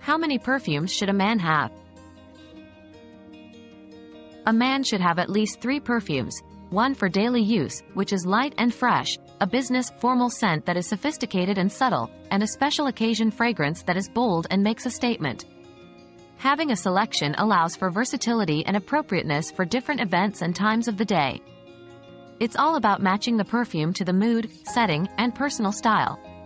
How many perfumes should a man have? A man should have at least 3 perfumes. One for daily use, which is light and fresh, a business, formal scent that is sophisticated and subtle, and a special occasion fragrance that is bold and makes a statement. Having a selection allows for versatility and appropriateness for different events and times of the day. It's all about matching the perfume to the mood, setting, and personal style.